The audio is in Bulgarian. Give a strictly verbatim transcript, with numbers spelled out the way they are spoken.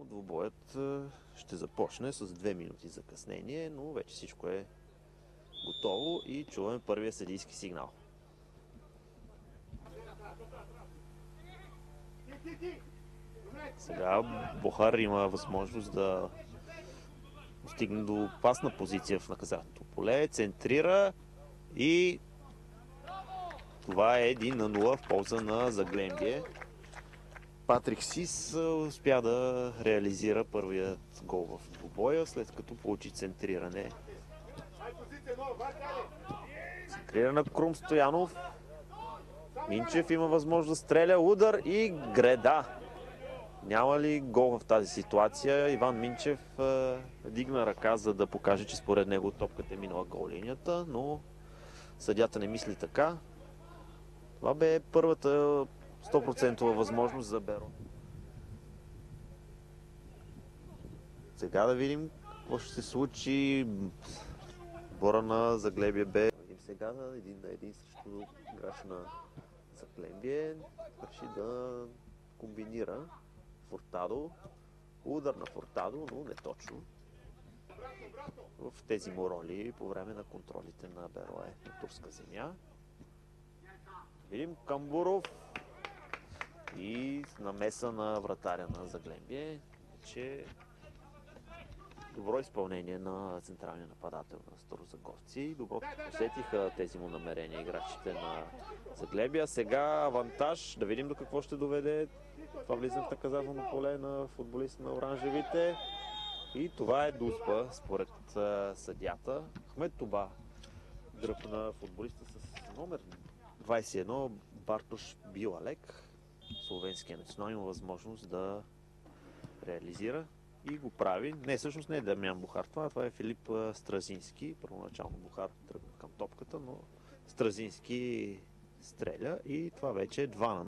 Двубоят ще започне с две минути закъснение, но вече всичко е готово и чуваме първия съдийски сигнал. Сега Бохар има възможност да стигне до опасна позиция в наказателното поле, центрира и това е един на нула в полза на Заглембие. Патрик Сис успя да реализира първият гол в двубоя, след като получи центриране. Центрира на Крум Стоянов. Минчев има възможност да стреля, удар и греда. Няма ли гол в тази ситуация? Иван Минчев е, дигна ръка, за да покаже, че според него топката е минала гол линията, но съдята не мисли така. Това бе първата сто процента възможност за Беро. Сега да видим какво ще се случи. Бора на Заглембие бе. Видим сега един на един срещу играч на Заглембие. Реши да комбинира Фуртадо. Удар на Фуртадо, но не точно. В тези му роли по време на контролите на Берое на турска земя. Видим Камбуров и намеса на вратаря на Заглембие, че добро изпълнение на централния нападател на старозагорци. Добро усетиха тези му намерения играчите на Заглембие. Сега авантаж, да видим до какво ще доведе това влизане в наказателно поле на футболиста на оранжевите. И това е дуспа според съдята. Ахмед Туба дръпна футболиста с номер двайсет и едно Бартош Билалек. Словенския национал има възможност да реализира и го прави. Не, всъщност не е Дамян Бухар, това, това е Филип Стразински. Първоначално Бухар тръгна към топката, но Стразински стреля и това вече е два на